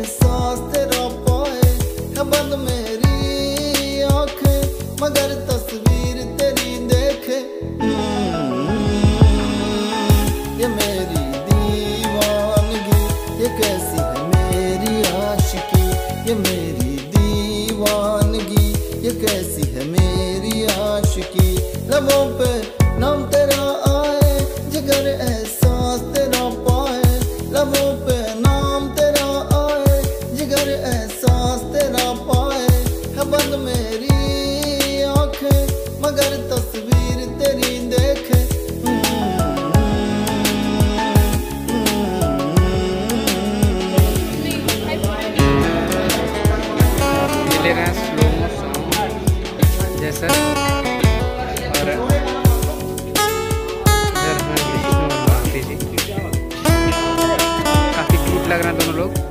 एहसास तेरा पाए है बंद मेरी आंखें मगर तस्वीर तेरी देखे। ये मेरी दीवानगी ये कैसी है मेरी आशिकी, ये मेरी दीवानगी ये कैसी है मेरी आशिकी। लबों पे नाम तेरा आए जिगर एहसास तेरा पाए, लबों पे नाम तेरा आए जिगर एहसास तेरा पाए है बंद मेरी आंखें मगर तस्वीर तेरी देखे। ले रहे हैं स्लो मोशन जैसा और काफी क्यूट लग रहे हैं दोनों लोग।